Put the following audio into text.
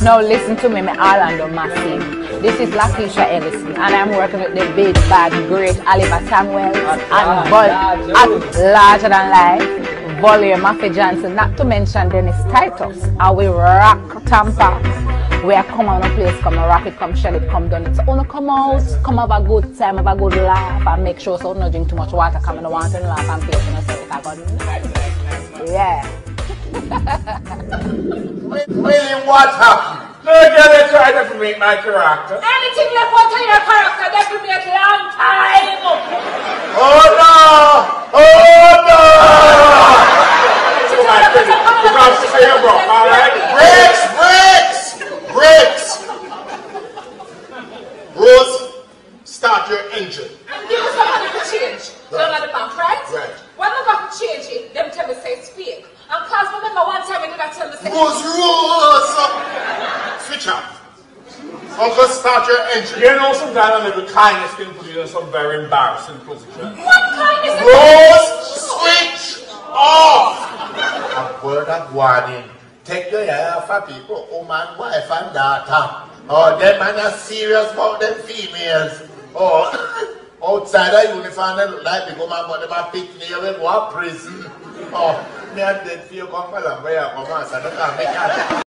Now listen to me, my Orlando Massive. This is Lakeisha Ellison, and I'm working with the big, bad, great Oliver Samuels and larger than life, Volume Maffei Johnson, not to mention Dennis Titus. And we rock Tampa. We are come on a place, come and rock it, come shell it, come done it. So wanna come out, come have a good time, have a good laugh, and make sure so don't drink too much water, come and want to laugh and play for yourself. Yeah. William, what happened? No, they try to make my character. Anything you put in your character, that will be a long time. Oh no! Oh no! Because to say you broke, alright? Brakes! Rose, start your engine. And give us some money to change. Right. Down at the bank, right? Right. When we got to change it, them tell me say it's fake. And cause remember one time we did that tell me say Rose! Switch off. Uncle, start your engine. You know, sometimes a little kindness can put you in some very embarrassing position. what kindness? Rose, switch off. A word of warning. Take your eye off of people, woman, wife, and daughter. Oh, them man are serious about them females. Oh, outside of uniform, they look like they go man, but them are picking you with what prison. Oh, me and dead for you come along where you come on, so don't come make